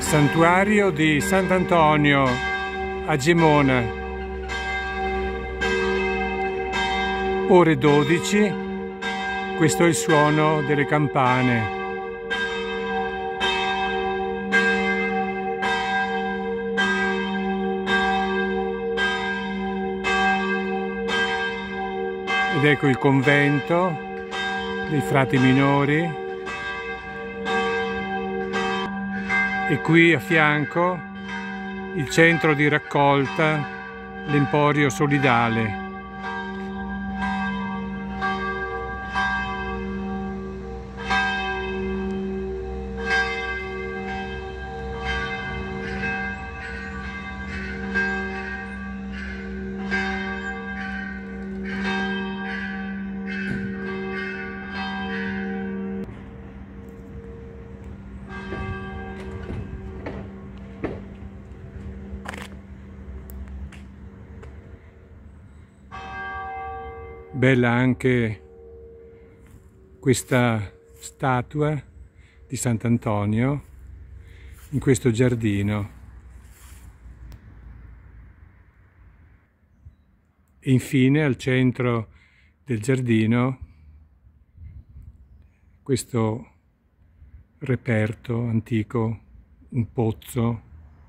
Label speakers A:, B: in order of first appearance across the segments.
A: Santuario di Sant'Antonio a Gemona. Ore 12, questo è il suono delle campane. Ed ecco il convento dei frati minori. E qui a fianco il centro di raccolta, l'Emporio Solidale. Bella anche questa statua di Sant'Antonio in questo giardino. E infine al centro del giardino questo reperto antico, un pozzo,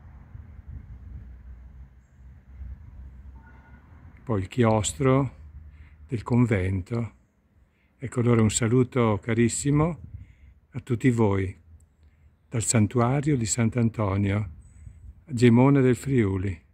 A: poi il chiostro del convento. Ecco allora un saluto carissimo a tutti voi dal santuario di Sant'Antonio a Gemona del Friuli.